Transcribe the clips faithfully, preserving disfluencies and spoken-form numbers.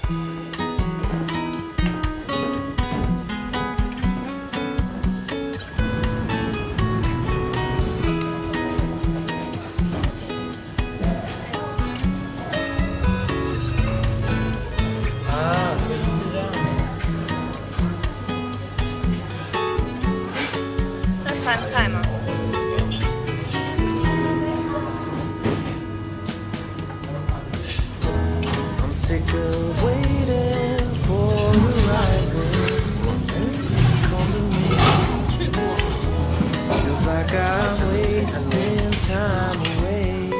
Sick of waiting for the right one to come to me. Feels like I'm wasting time away.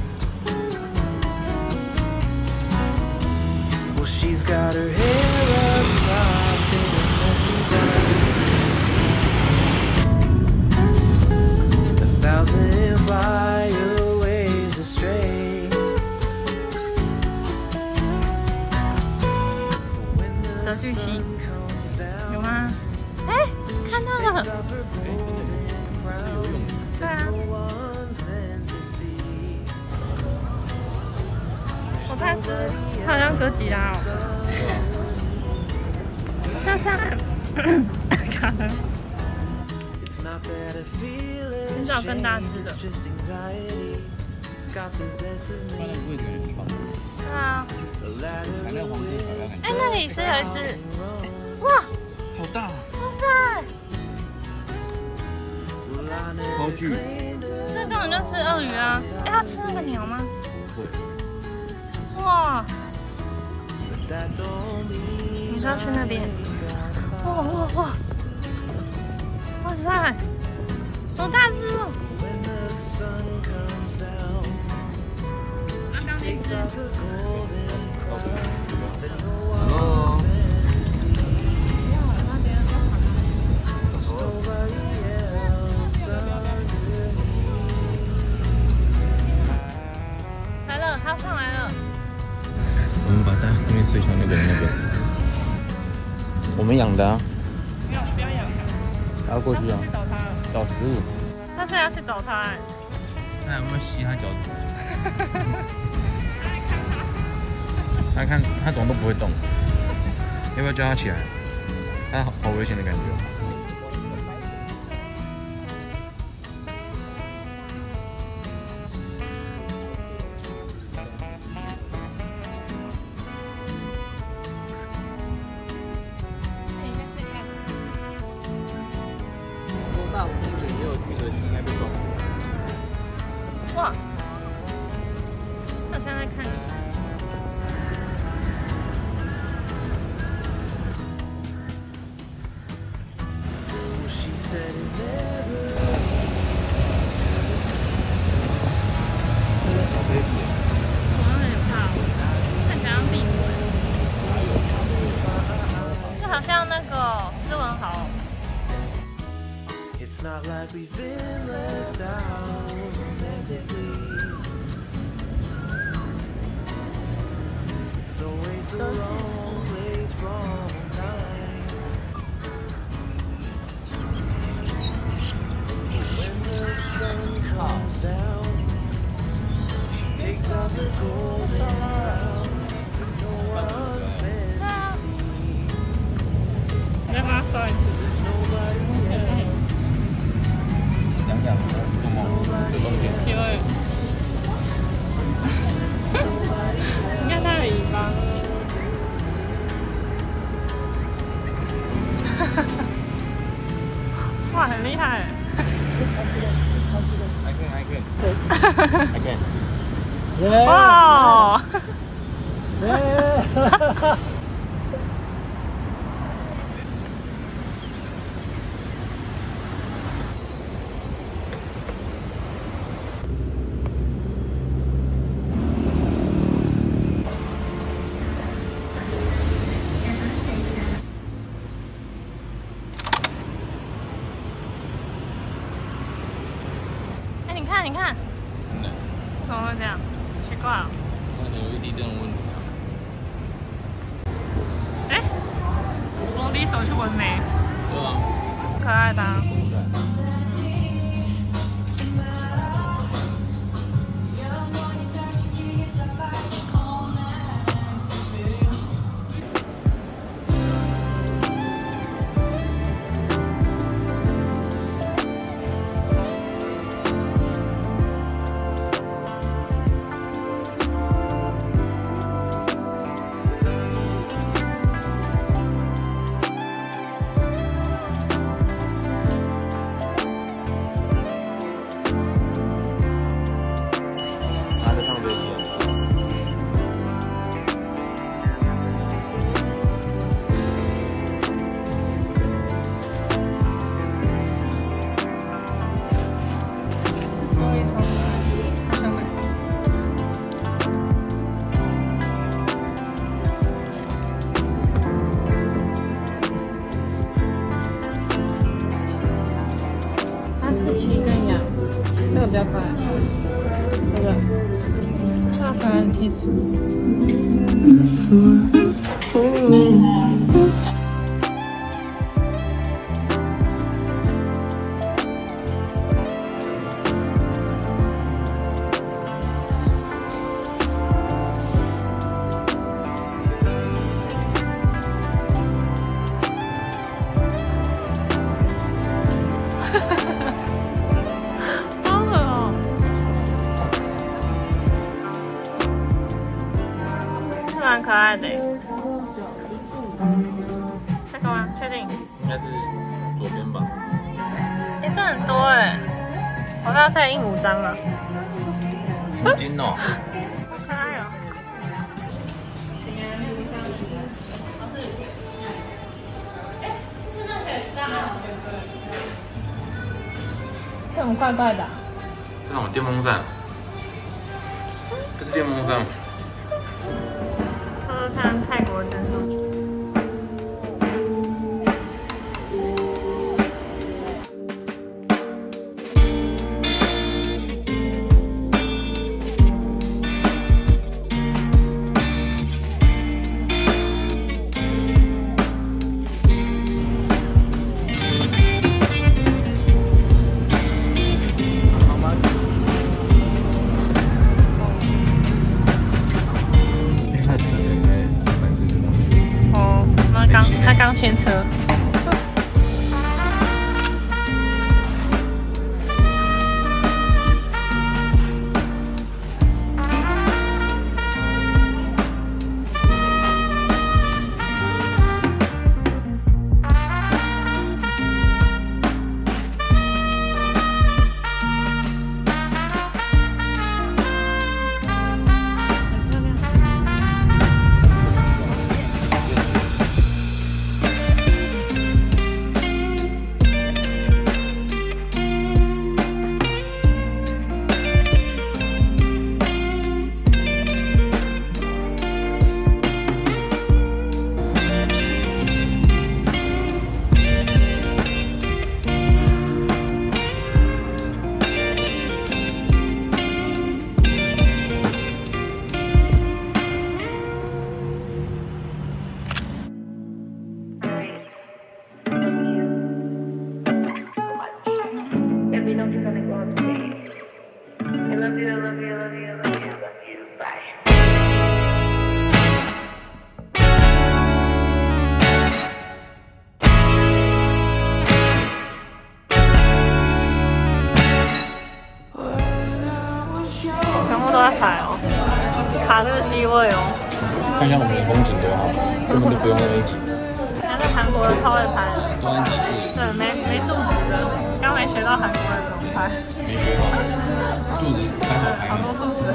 Well, she's got her hair up top in a messy bun. A thousand fire ways astray. 折巨蜥有吗？哎，看到了。对啊。我猜是，它好像哥吉拉哦。上上，卡了。寻找更大只的。对啊。 哎，那里是有一只，哇， 好大！ 哇塞， 超巨！ 这根本就是鳄鱼啊！哎，它吃那个鸟吗？ 不会。 哇！你要去那边？哇哇哇！哇塞，好大只哦！刚刚那只。 哦。 来了，它上来了。 我们把带后面睡觉那个人那边，我们养的啊。 没有，不要养它。 要过去啊。 去找它了。 找食物。 他现在要去找它哎。 那有没有吸它脚趾？他看他怎么都不会动，要不要叫他起来？他好好危险的感觉。多大风水也有巨蛇蜥应该被撞。 哇！他现在在看你。 好像那个施文豪。It's not like we've been left out romantically. It's always the wrong place, wrong time. When the sun comes down, she takes off her golden crown, but no one's meant to see. 再把它烧一次。 想想什么？这东西。 因为，你看它的尾巴。哇，很厉害。 I can, I can. I can. 哇！哎，你看，你看，怎么会这样？奇怪哦。 那有一滴这种温度。 哎，往你手去闻没？ 对啊。 可爱的啊。 这个，那可爱的贴纸。好恶哦！是蛮可爱的耶。这个吗？确定？ 应该是左边吧。 哎，这很多哎，我大概印五张了。 五斤哦。 好可爱哦！这种怪怪的、啊。 这种电风扇，这是电风扇。 偷偷看泰国珍珠。刚他刚牵车。全部都在排哦，卡这个机位哦。 看一下我们的风景多好，根本就不用那一集。 那在韩国的超会拍的， 多安几次？ 对，没没柱子的，刚没学到韩国的怎么拍。 没学好，柱子拍好拍好多柱子。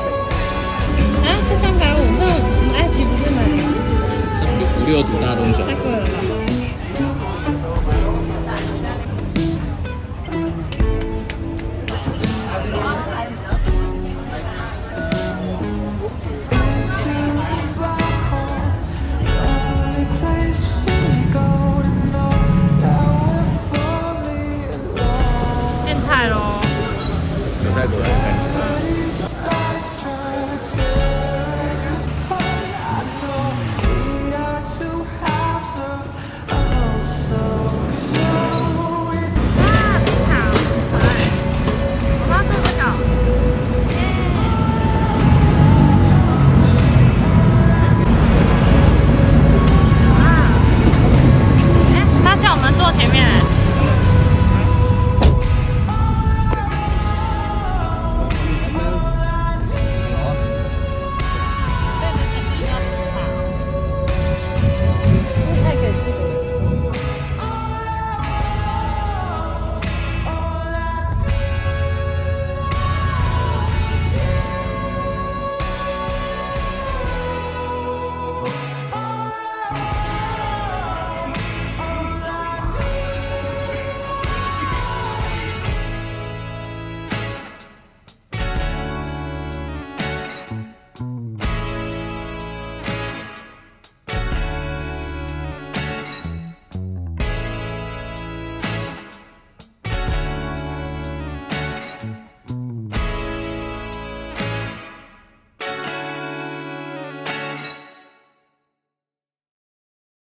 六组大东小。